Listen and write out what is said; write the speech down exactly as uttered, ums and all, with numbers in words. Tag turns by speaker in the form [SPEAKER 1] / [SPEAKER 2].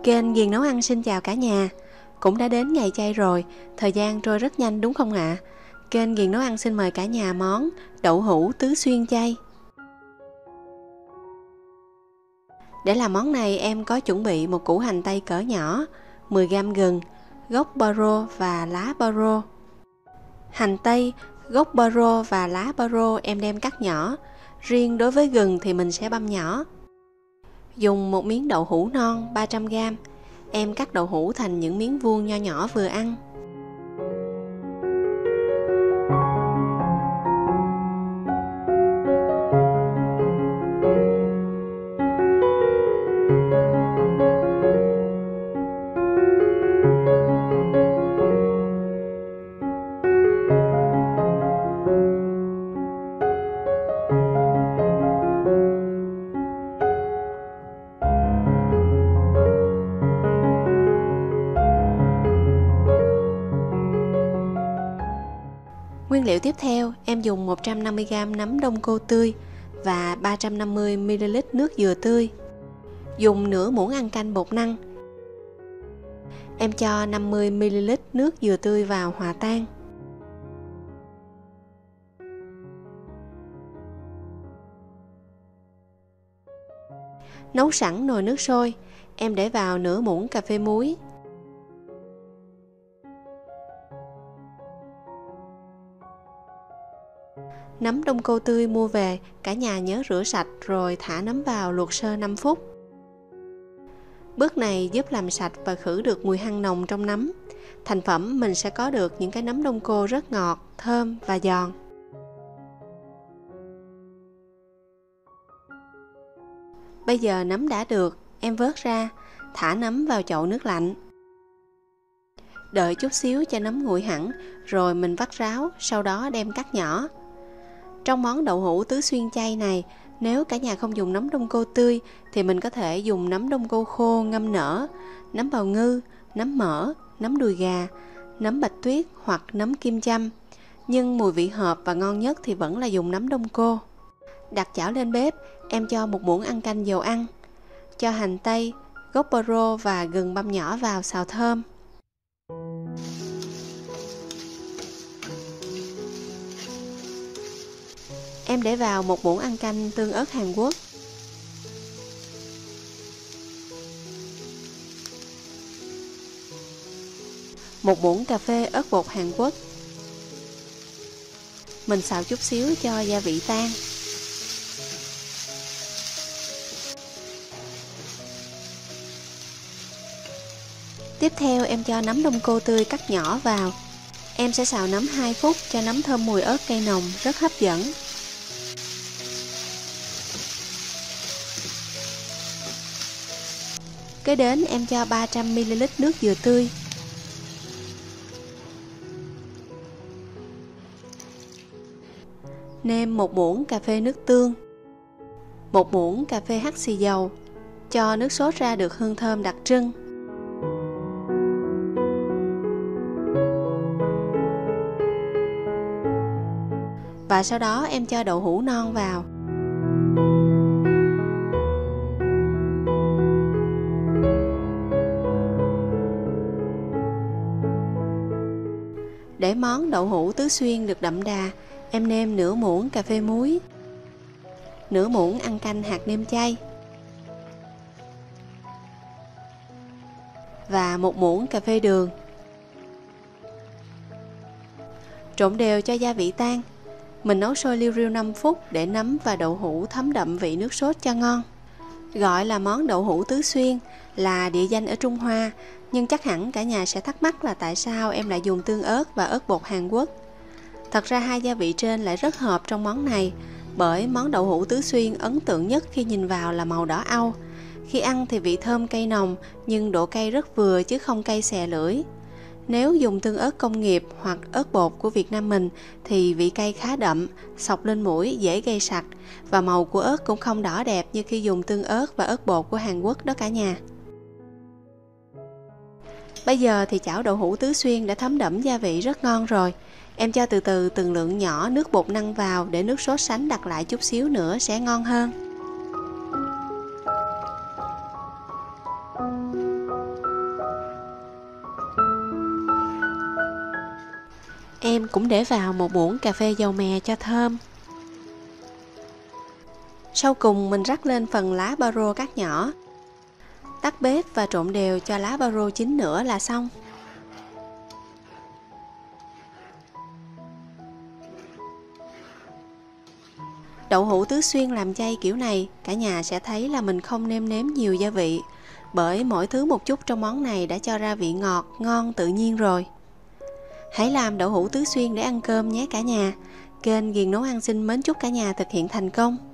[SPEAKER 1] Kênh Ghiền Nấu Ăn xin chào cả nhà. Cũng đã đến ngày chay rồi, thời gian trôi rất nhanh đúng không ạ? À? Kênh Ghiền Nấu Ăn xin mời cả nhà món đậu hũ tứ xuyên chay. Để làm món này em có chuẩn bị một củ hành tây cỡ nhỏ, mười gam gừng, gốc baro và lá baro. Hành tây, gốc baro và lá baro em đem cắt nhỏ, riêng đối với gừng thì mình sẽ băm nhỏ. Dùng một miếng đậu hũ non ba trăm gam, em cắt đậu hũ thành những miếng vuông nho nhỏ vừa ăn. Nguyên liệu tiếp theo, em dùng một trăm năm mươi gam nấm đông cô tươi và ba trăm năm mươi mi li lít nước dừa tươi. Dùng nửa muỗng ăn canh bột năng. Em cho năm mươi mi li lít nước dừa tươi vào hòa tan. Nấu sẵn nồi nước sôi, em để vào nửa muỗng cà phê muối. Nấm đông cô tươi mua về, cả nhà nhớ rửa sạch rồi thả nấm vào luộc sơ năm phút. Bước này giúp làm sạch và khử được mùi hăng nồng trong nấm. Thành phẩm mình sẽ có được những cái nấm đông cô rất ngọt, thơm và giòn. Bây giờ nấm đã được, em vớt ra, thả nấm vào chậu nước lạnh. Đợi chút xíu cho nấm nguội hẳn, rồi mình vắt ráo, sau đó đem cắt nhỏ. Trong món đậu hũ tứ xuyên chay này, nếu cả nhà không dùng nấm đông cô tươi thì mình có thể dùng nấm đông cô khô ngâm nở, nấm bào ngư, nấm mỡ, nấm đùi gà, nấm bạch tuyết hoặc nấm kim châm. Nhưng mùi vị hợp và ngon nhất thì vẫn là dùng nấm đông cô. Đặt chảo lên bếp, em cho một muỗng ăn canh dầu ăn. Cho hành tây, gốc baro và gừng băm nhỏ vào xào thơm. Em để vào một muỗng ăn canh tương ớt Hàn Quốc. Một muỗng cà phê ớt bột Hàn Quốc. Mình xào chút xíu cho gia vị tan. Tiếp theo em cho nấm đông cô tươi cắt nhỏ vào. Em sẽ xào nấm hai phút cho nấm thơm mùi ớt cây nồng rất hấp dẫn. Kế đến em cho ba trăm mi li lít nước dừa tươi. Nêm một muỗng cà phê nước tương. Một muỗng cà phê hắc xì dầu. Cho nước sốt ra được hương thơm đặc trưng. Và sau đó em cho đậu hũ non vào. Để món đậu hũ tứ xuyên được đậm đà, em nêm nửa muỗng cà phê muối, nửa muỗng ăn canh hạt nêm chay và một muỗng cà phê đường. Trộn đều cho gia vị tan. Mình nấu sôi liu riu năm phút để nấm và đậu hũ thấm đậm vị nước sốt cho ngon. Gọi là món đậu hũ tứ xuyên là địa danh ở Trung Hoa, nhưng chắc hẳn cả nhà sẽ thắc mắc là tại sao em lại dùng tương ớt và ớt bột Hàn Quốc. Thật ra hai gia vị trên lại rất hợp trong món này, bởi món đậu hũ tứ xuyên ấn tượng nhất khi nhìn vào là màu đỏ au. Khi ăn thì vị thơm cay nồng, nhưng độ cay rất vừa chứ không cay xè lưỡi. Nếu dùng tương ớt công nghiệp hoặc ớt bột của Việt Nam mình thì vị cay khá đậm, xộc lên mũi, dễ gây sặc, và màu của ớt cũng không đỏ đẹp như khi dùng tương ớt và ớt bột của Hàn Quốc đó cả nhà. Bây giờ thì chảo đậu hũ tứ xuyên đã thấm đẫm gia vị rất ngon rồi. Em cho từ từ từng lượng nhỏ nước bột năng vào để nước sốt sánh đặc lại chút xíu nữa sẽ ngon hơn. Em cũng để vào một muỗng cà phê dầu mè cho thơm. Sau cùng mình rắc lên phần lá bao cắt nhỏ. Tắt bếp và trộn đều cho lá bao chín nữa là xong. Đậu hũ tứ xuyên làm chay kiểu này, cả nhà sẽ thấy là mình không nêm nếm nhiều gia vị, bởi mỗi thứ một chút trong món này đã cho ra vị ngọt, ngon tự nhiên rồi. Hãy làm đậu hũ tứ xuyên để ăn cơm nhé cả nhà. Kênh Ghiền Nấu Ăn xin mến chúc cả nhà thực hiện thành công.